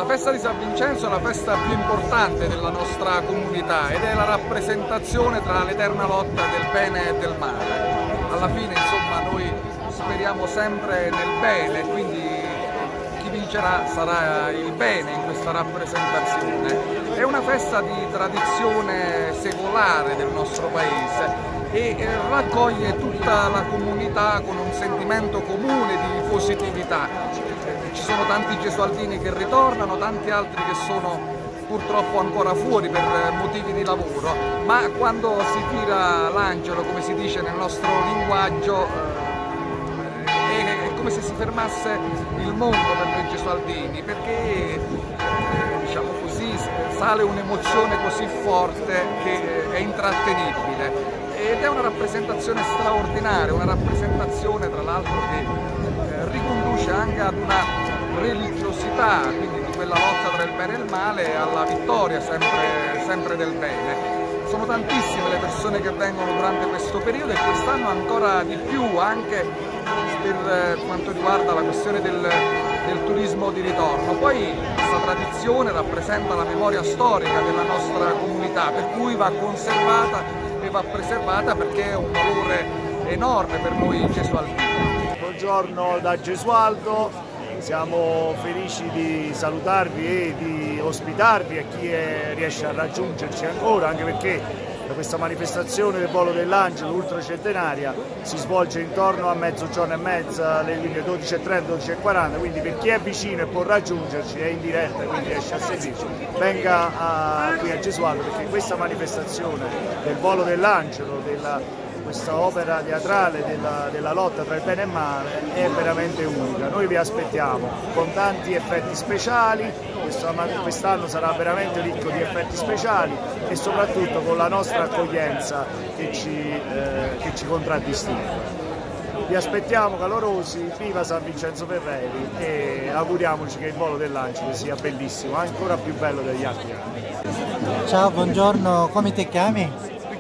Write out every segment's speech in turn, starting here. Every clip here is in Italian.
festa di San Vincenzo è la festa più importante della nostra comunità ed è la rappresentazione tra l'eterna lotta del bene e del male. Alla fine, insomma, noi speriamo sempre nel bene, quindi chi vincerà sarà il bene in questa rappresentazione. È una festa di tradizione secolare del nostro paese e raccoglie tutta la comunità con un sentimento comune di positività. Ci sono tanti gesualdini che ritornano, tanti altri che sono purtroppo ancora fuori per motivi di lavoro, ma quando si tira l'angelo, come si dice nel nostro linguaggio, è come se si fermasse il mondo per noi gesualdini, perché diciamo così sale un'emozione così forte che è intrattenibile ed è una rappresentazione straordinaria, una rappresentazione tra l'altro che riconduce anche ad una religiosità, quindi di quella lotta tra il bene e il male alla vittoria sempre del bene. Sono tantissime le persone che vengono durante questo periodo e quest'anno ancora di più, anche per quanto riguarda la questione del turismo di ritorno. Poi questa tradizione rappresenta la memoria storica della nostra comunità, per cui va conservata e va preservata perché è un valore enorme per noi gesualdini. Buongiorno da Gesualdo, siamo felici di salutarvi e di ospitarvi a chi riesce a raggiungerci ancora, anche perché questa manifestazione del volo dell'angelo ultracentenaria si svolge intorno a mezzogiorno e mezza, le linee 12:30, 12:40, quindi per chi è vicino e può raggiungerci è in diretta, quindi riesce a seguirci, venga qui a Gesualdo, perché questa manifestazione del volo dell'angelo, questa opera teatrale della lotta tra il bene e il male è veramente unica. Noi vi aspettiamo con tanti effetti speciali, quest'anno sarà veramente ricco di effetti speciali e soprattutto con la nostra accoglienza che ci contraddistingue. Vi aspettiamo calorosi, viva San Vincenzo Ferreri e auguriamoci che il volo dell'angelo sia bellissimo, ancora più bello degli altri anni. Ciao, buongiorno, come ti chiami?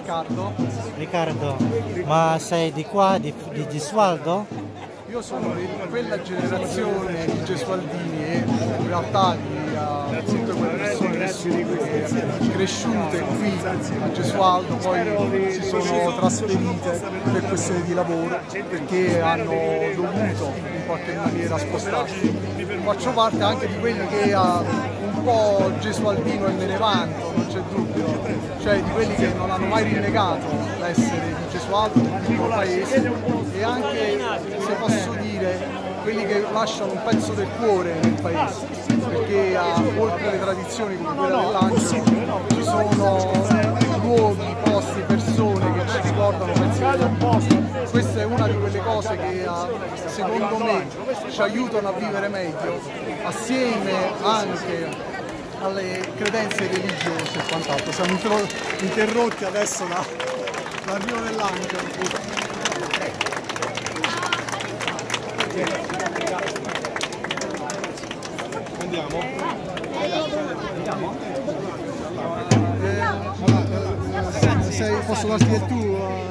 Riccardo, ma sei di qua, di Gesualdo? io sono di quella generazione di gesualdini e in realtà di tutte quelle persone che sono cresciute qui a Gesualdo, poi si sono trasferite per questioni di lavoro perché hanno dovuto in qualche maniera spostarsi. Faccio parte anche di quelli che un po' gesualdino e me ne vanto, non c'è dubbio, cioè di quelli che non hanno mai rinnegato l'essere di Gesualdo, del piccolo paese, e anche, se posso dire, quelli che lasciano un pezzo del cuore nel paese, perché oltre alle tradizioni come quella dell'angelo ci sono luoghi, posti, persone che ci ricordano pezzi della vita. Questa è una di quelle cose che secondo me ci aiutano a vivere meglio, assieme anche alle credenze religiose e quant'altro. Siamo interrotti adesso dall'arrivo dell'angelo. Andiamo? Posso darti del tuo?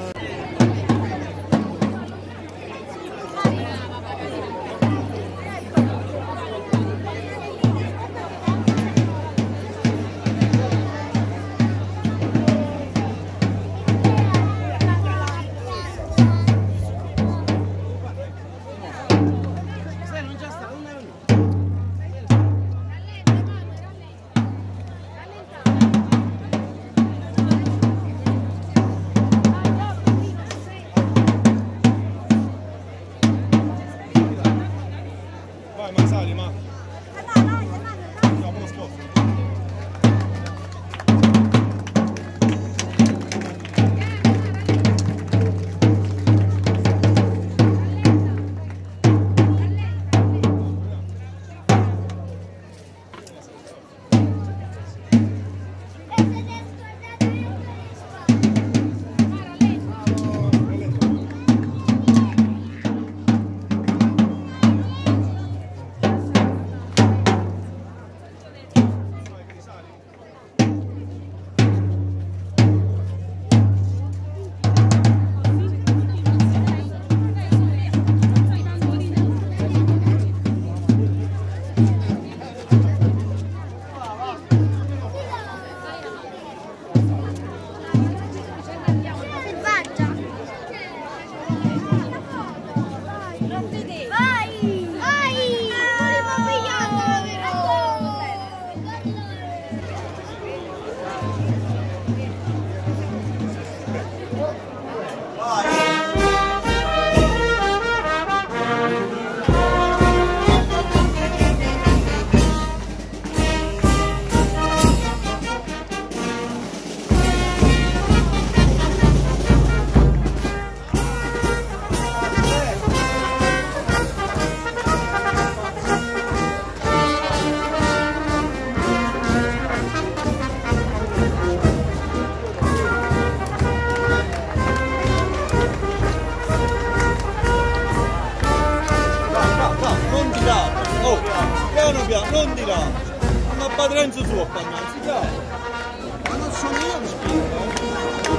tira, una padrenza sua a pannarsi, ma non sono io che spiego.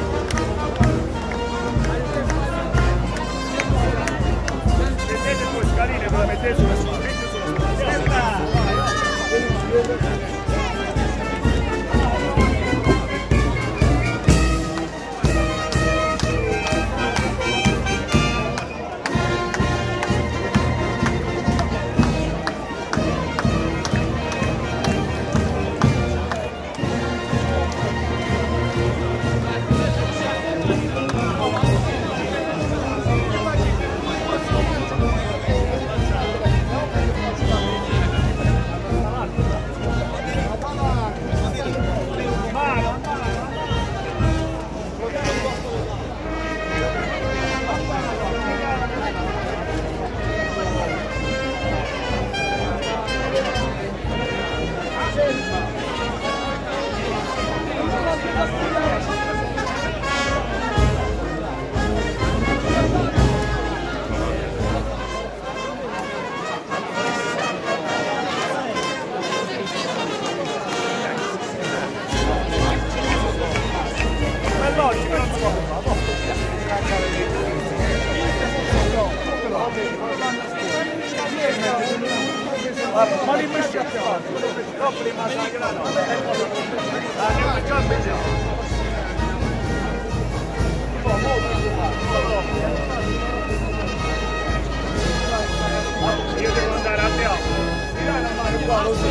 Prendete due scaline, ve la mettete sulla ma li messi a piano, troppo li massacrano. Io devo andare a piano. Dai la mano qua, così.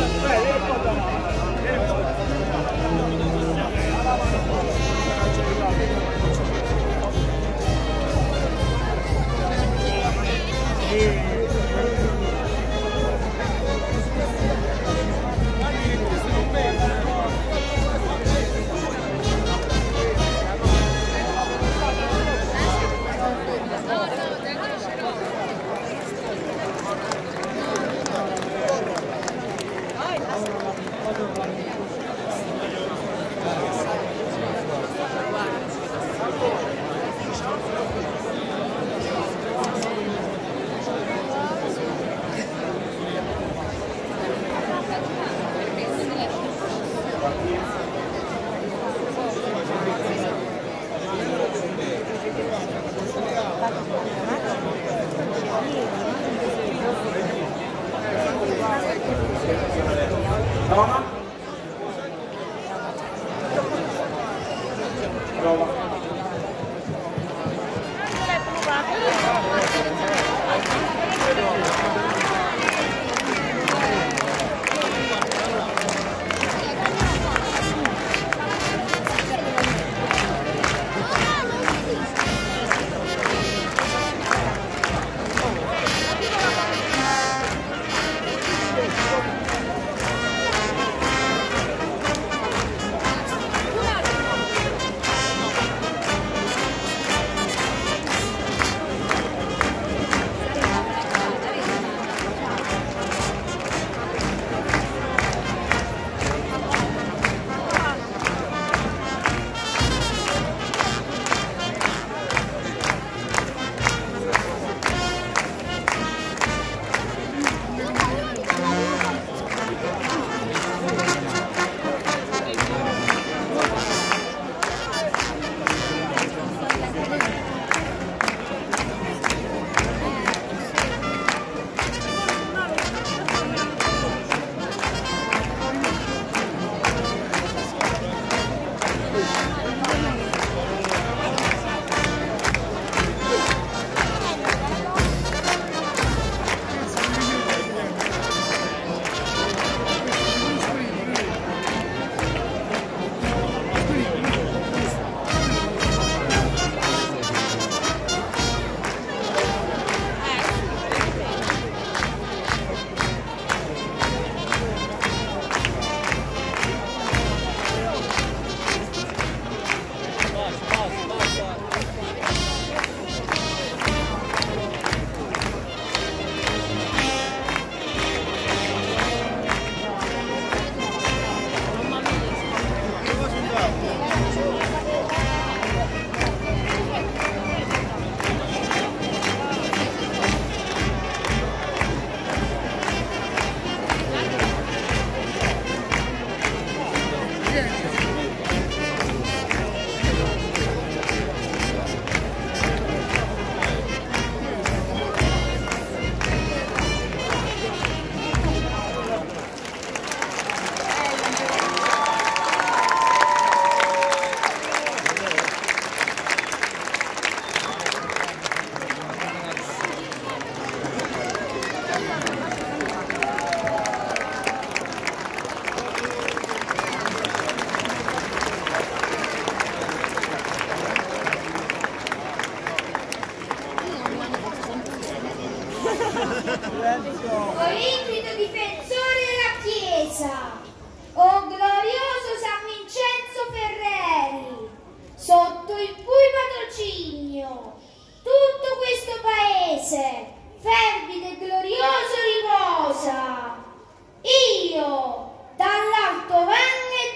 Intrito difensore della Chiesa, o glorioso San Vincenzo Ferreri, sotto il cui patrocinio tutto questo paese fervido e glorioso riposa, io dall'alto vengo e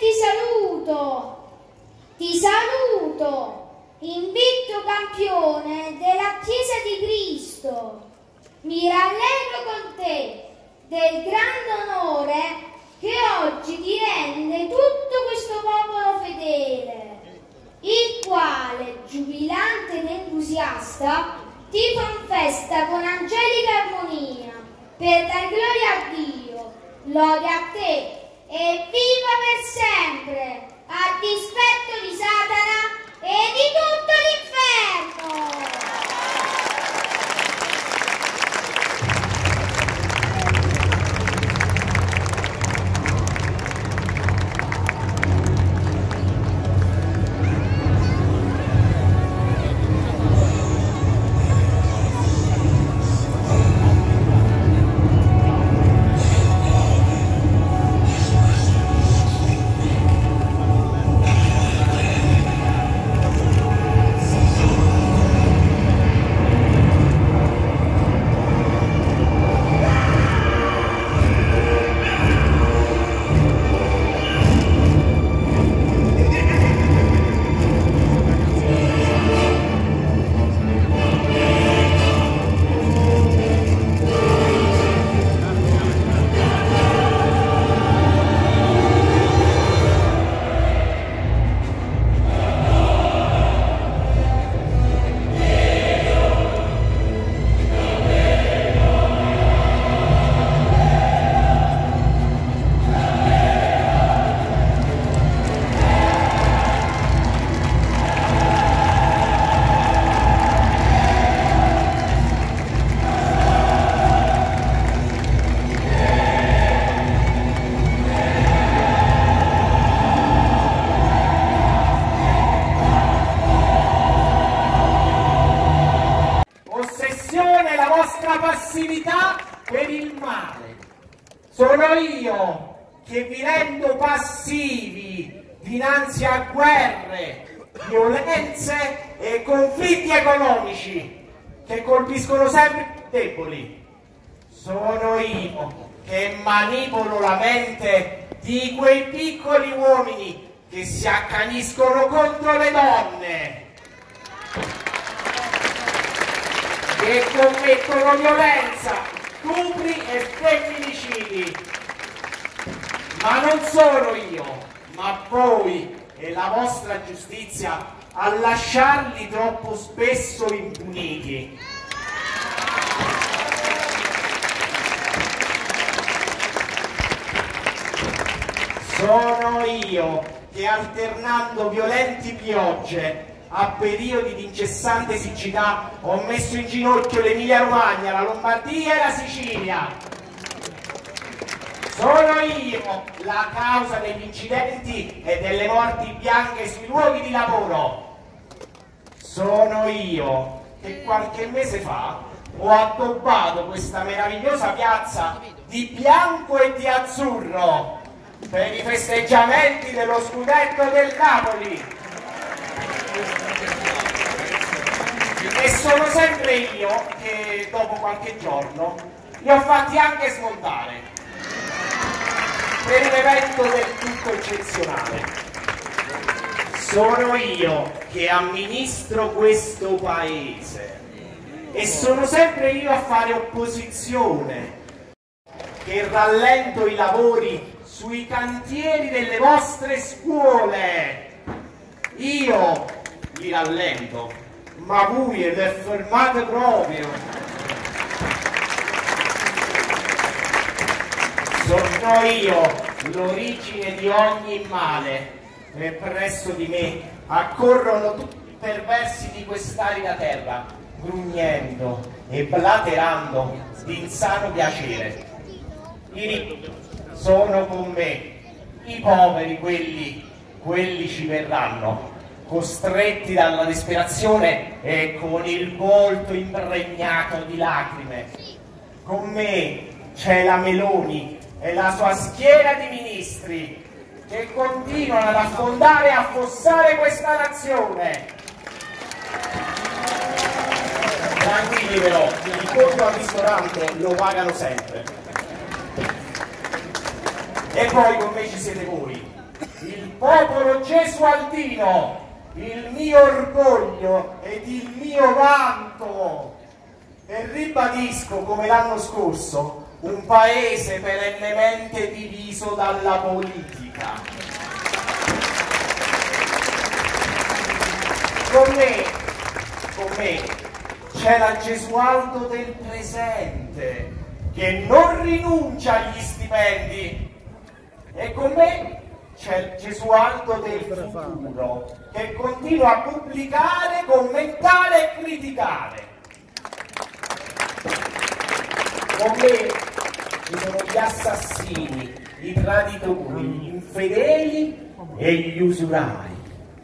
ti saluto, invitto campione della Chiesa di Cristo. Mi rallegro con te del grande onore che oggi ti rende tutto questo popolo fedele, il quale, giubilante ed entusiasta, ti confesta con angelica armonia per dar gloria a Dio, lode a te e viva per sempre, a dispetto di Satana e di tutto l'inferno! passività per il male. Sono io che vi rendo passivi dinanzi a guerre, violenze e conflitti economici che colpiscono sempre i più deboli. Sono io che manipolo la mente di quei piccoli uomini che si accaniscono contro le donne, che commettono violenza, stupri e femminicidi. Ma non sono io, ma voi e la vostra giustizia a lasciarli troppo spesso impuniti. Sono io che, alternando violenti piogge a periodi di incessante siccità, ho messo in ginocchio l'Emilia Romagna, la Lombardia e la Sicilia. Sono io la causa degli incidenti e delle morti bianche sui luoghi di lavoro. Sono io che qualche mese fa ho addobbato questa meravigliosa piazza di bianco e di azzurro per i festeggiamenti dello scudetto del Napoli. E sono sempre io che dopo qualche giorno li ho fatti anche smontare per un evento del tutto eccezionale. Sono io che amministro questo paese e sono sempre io a fare opposizione, che rallento i lavori sui cantieri delle vostre scuole. Io vi rallento, ma voi le fermate proprio. Sono io l'origine di ogni male e presso di me accorrono tutti i perversi di quest'arida terra, grugnendo e blaterando di insano piacere. I ricchi sono con me, i poveri quelli ci verranno, costretti dalla disperazione e con il volto impregnato di lacrime. Con me c'è la Meloni e la sua schiera di ministri che continuano ad affondare e affossare questa nazione. Tranquilli però, il conto al ristorante lo pagano sempre. E poi con me ci siete voi, il popolo gesualdino, il mio orgoglio ed il mio vanto. E ribadisco, come l'anno scorso, un paese perennemente diviso dalla politica. Con me c'è la Gesualdo del presente, che non rinuncia agli stipendi. E con me c'è il Gesualdo del futuro, che continua a pubblicare, commentare e criticare. Con me ci sono gli assassini, i traditori, gli infedeli e gli usurai.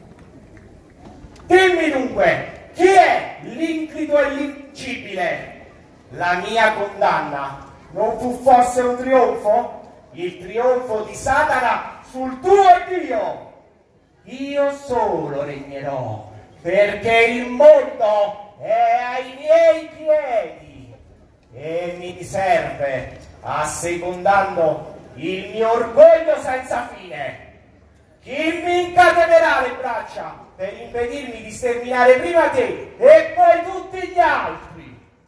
Dimmi dunque, chi è l'inclito e l'invincibile? La mia condanna non fu forse un trionfo? Il trionfo di Satana sul tuo Dio. Io solo regnerò, perché il mondo è ai miei piedi e mi serve, assecondando il mio orgoglio senza fine. Chi mi incatenerà le braccia per impedirmi di sterminare prima te e poi tutti gli altri?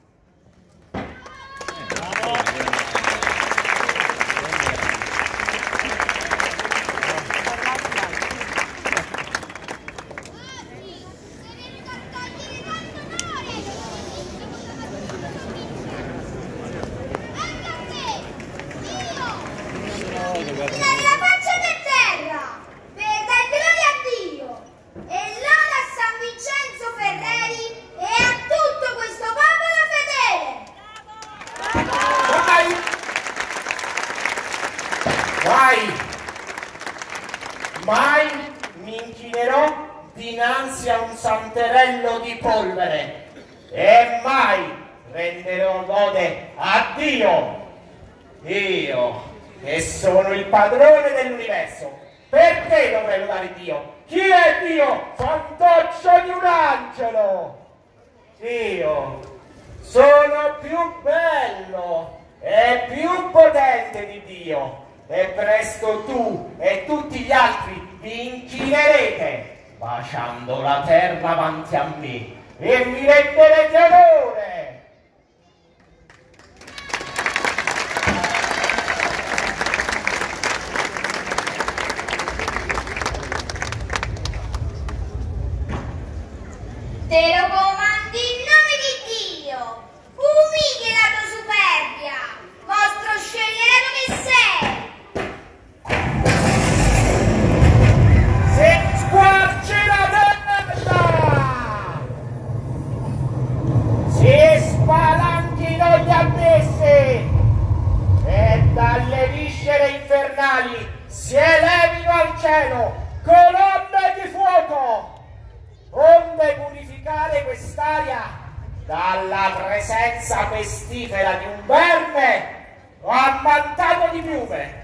Mai mi inchinerò dinanzi a un santerello di polvere e mai renderò lode a Dio. Io, che sono il padrone dell'universo, perché dovrei lodare Dio? Chi è Dio? Fantoccio di un angelo! Io sono più bello e più potente di Dio. E presto tu e tutti gli altri vi inchinerete, baciando la terra avanti a me, e mi renderete onore. Te lo comando in nome di Dio, umili la tua superbia, mostro scellerato che sei. Squarci la terra! Si spalanchino gli abissi e dalle viscere infernali si elevino al cielo colonne di fuoco, onde purificare quest'aria dalla presenza pestifera di un verme ammantato di piume.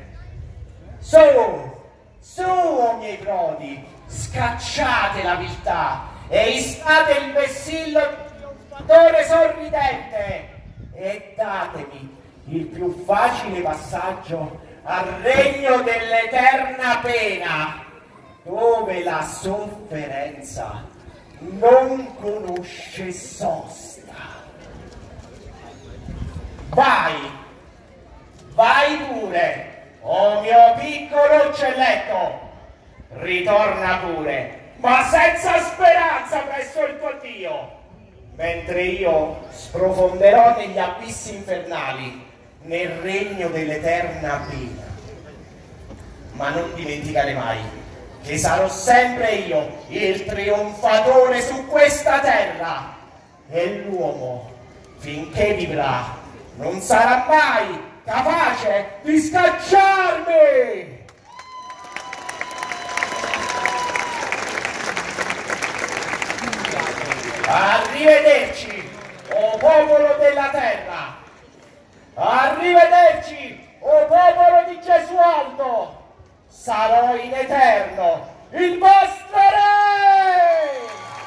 Su, o miei prodi, scacciate la viltà e istate il vessillo trionfatore sorridente e datemi il più facile passaggio al regno dell'eterna pena, dove la sofferenza non conosce sosta. Vai pure, Oh mio piccolo uccelletto, ritorna pure, ma senza speranza presso il tuo Dio, mentre io sprofonderò negli abissi infernali, nel regno dell'eterna pena. Ma non dimenticare mai che sarò sempre io il trionfatore su questa terra, e l'uomo, finché vivrà, non sarà mai capace di scacciarmi! Arrivederci, o popolo della terra! Arrivederci, o popolo di Gesualdo! Sarò in eterno il vostro re!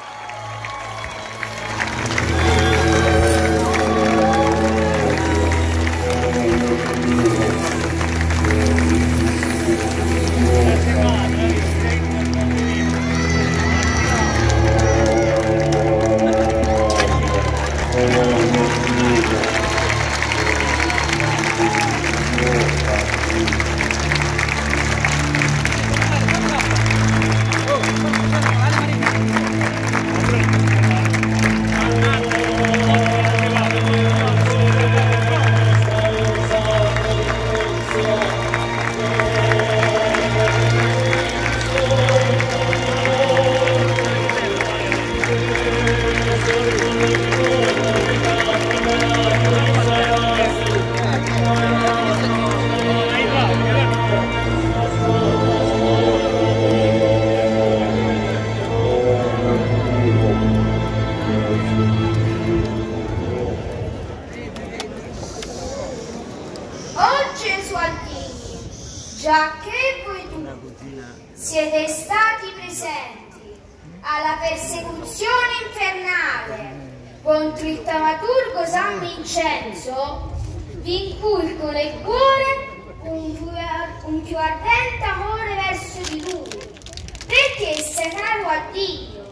Giacché voi tutti siete stati presenti alla persecuzione infernale contro il taumaturgo San Vincenzo, vi inculco nel cuore un più ardente amore verso di lui, perché sei caro a Dio.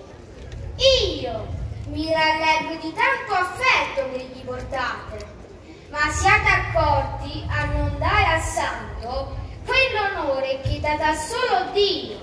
Io mi rallegro di tanto affetto che gli portate, ma siate accorti a non dare al santo quell'onore che dà da solo Dio.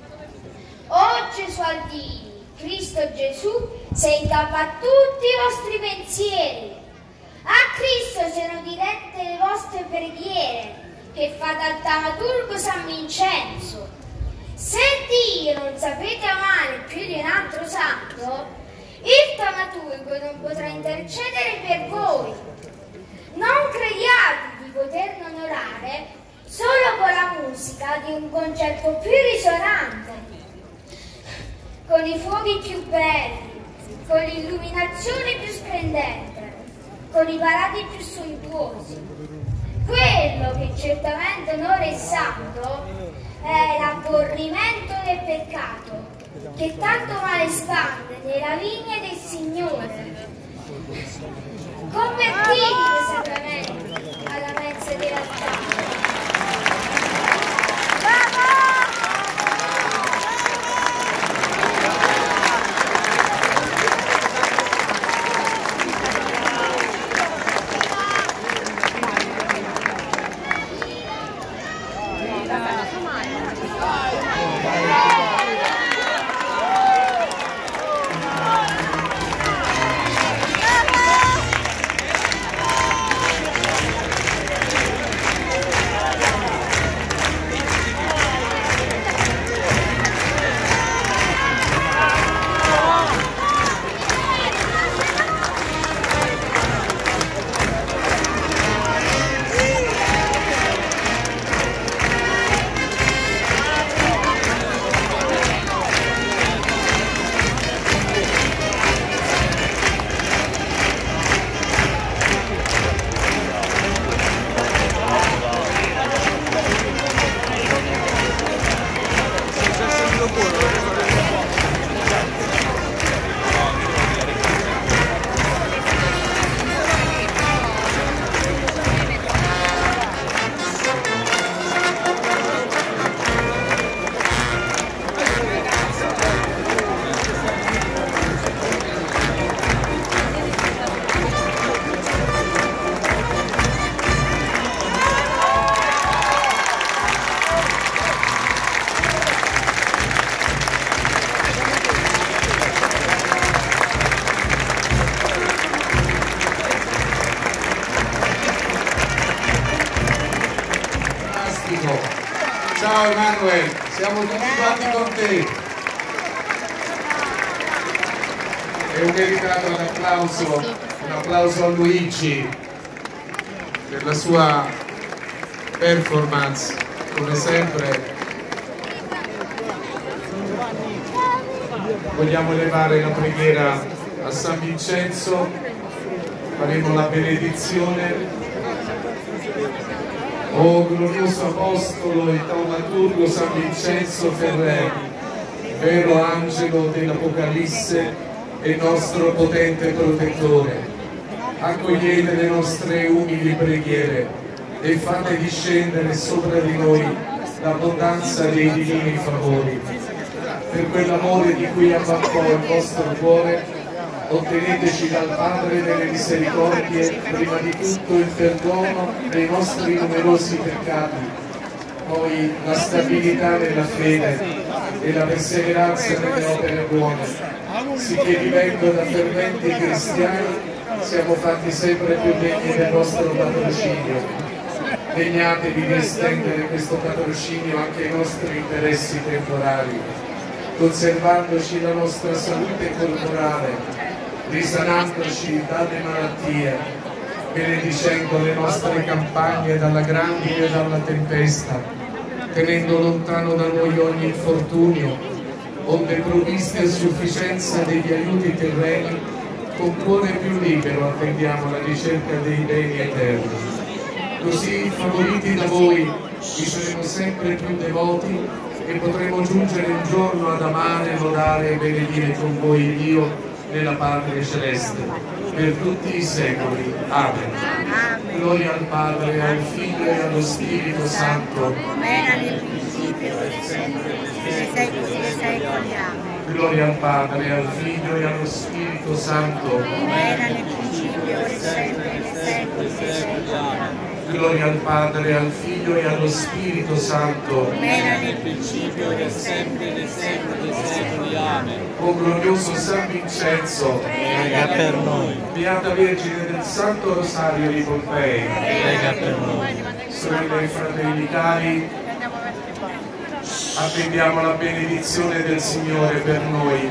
O Gesualdini, Cristo Gesù sei in capo a tutti i vostri pensieri. A Cristo siano dirette le vostre preghiere che fate al taumaturgo San Vincenzo. Se Dio non sapete amare più di un altro santo, il taumaturgo non potrà intercedere per voi. Non crediate di poterlo onorare solo con la musica di un concerto più risonante, con i fuochi più belli, con l'illuminazione più splendente, con i parati più sontuosi. Quello che certamente onora il santo è l'aborrimento del peccato, che tanto male spande nella vigna del Signore. Convertitevi sacramenti alla mensa dell'altare. Ciao Emanuele, siamo tutti quanti con te. E un meritato un applauso a Luigi per la sua performance, come sempre. Vogliamo elevare la preghiera a San Vincenzo, faremo la benedizione. O glorioso apostolo e taumaturgo San Vincenzo Ferrer, vero angelo dell'Apocalisse e nostro potente protettore, accogliete le nostre umili preghiere e fate discendere sopra di noi l'abbondanza dei divini favori. Per quell'amore di cui abbaccò il vostro cuore, otteneteci dal Padre delle misericordie prima di tutto il perdono dei nostri numerosi peccati, poi la stabilità nella fede e la perseveranza nelle opere buone, sicché vivendo da ferventi cristiani siamo fatti sempre più degni del vostro patrocinio. Degnatevi di estendere questo patrocinio anche ai nostri interessi temporali, conservandoci la nostra salute corporale, risanandoci dalle malattie, benedicendo le nostre campagne dalla grandine e dalla tempesta, tenendo lontano da noi ogni infortunio, onde provvisti a sufficienza degli aiuti terreni, con cuore più libero attendiamo la ricerca dei beni eterni. Così, favoriti da voi, vi saremo sempre più devoti e potremo giungere un giorno ad amare, lodare e benedire con voi Dio nella Patria Celeste, per tutti i secoli. Amen. Gloria al Padre, al Figlio e allo Spirito Santo. Come era nel principio, e sempre, nei secoli dei secoli. Amen. Gloria al Padre, al Figlio e allo Spirito Santo. Come era nel principio, e sempre, nei secoli dei secoli. Amen. Gloria al Padre, al Figlio e allo Spirito Santo. Come era nel principio, e sempre, nei secoli dei secoli. Amen. O glorioso San Vincenzo, prega per noi. Beata Vergine del Santo Rosario di Pompei, Prega per noi. sorelle e fratelli cari, attendiamo la benedizione del Signore per noi,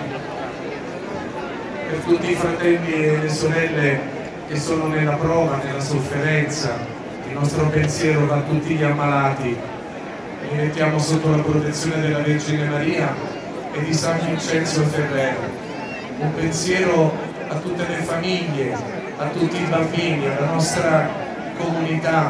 per tutti i fratelli e le sorelle che sono nella prova, nella sofferenza. Il nostro pensiero va a tutti gli ammalati, li mettiamo sotto la protezione della Vergine Maria e di San Vincenzo Ferrer. Un pensiero a tutte le famiglie, a tutti i bambini, alla nostra comunità.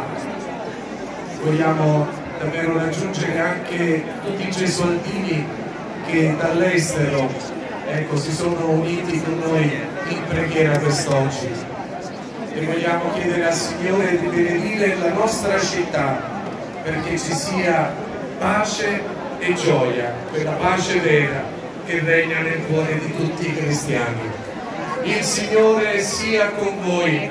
Vogliamo davvero raggiungere anche tutti i gesualdini che dall'estero, ecco, si sono uniti con noi in preghiera quest'oggi. E vogliamo chiedere al Signore di benedire la nostra città perché ci sia pace e gioia, quella pace vera che regna nel cuore di tutti i cristiani. Il Signore sia con voi.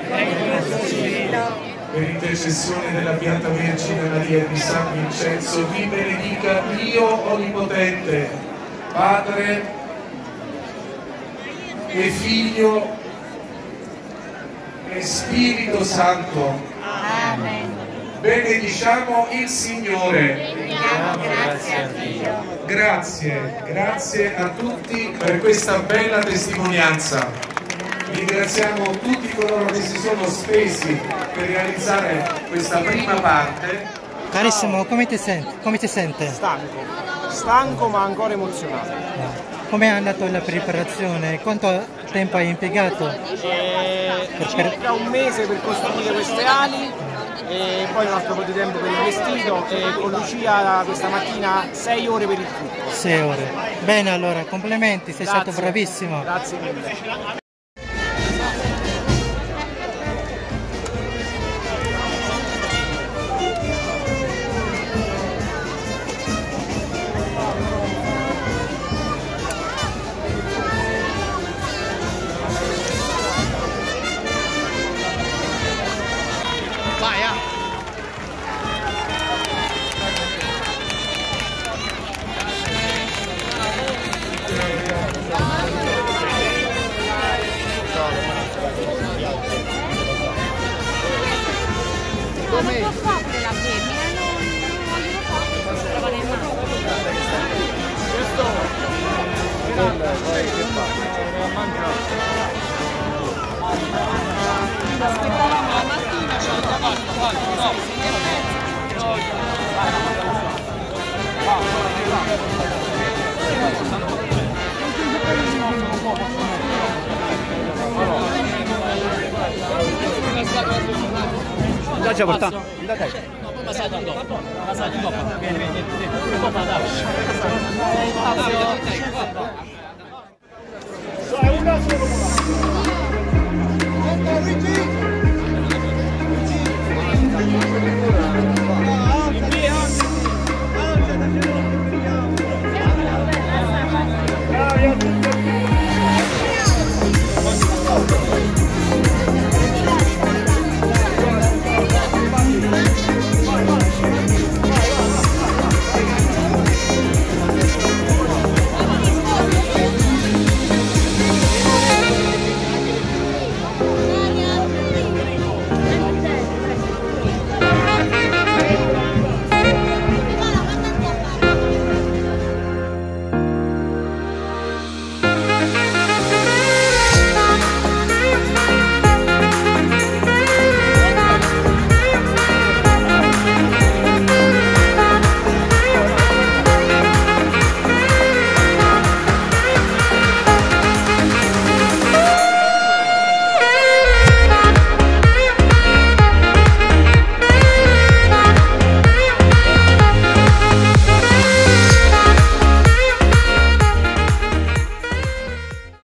Per intercessione della Beata Vergine Maria e di San Vincenzo vi benedica Dio Onnipotente, Padre e Figlio e Spirito Santo. Amen. Benediciamo il Signore. Grazie a Dio. Grazie a tutti per questa bella testimonianza. Ringraziamo tutti coloro che si sono spesi per realizzare questa prima parte. Carissimo, come ti senti? Stanco ma ancora emozionato. Come è andata la preparazione? Quanto tempo hai impiegato? Circa un mese per costruire queste ali e poi un altro po' di tempo per il vestito e con Lucia questa mattina 6 ore per il tutto. 6 ore. Bene, allora, complimenti, sei stato bravissimo. Grazie mille. Come? Non lo so della femmina, non lo so. già portato. Passato in coppa. Vieni. Coppa, dai.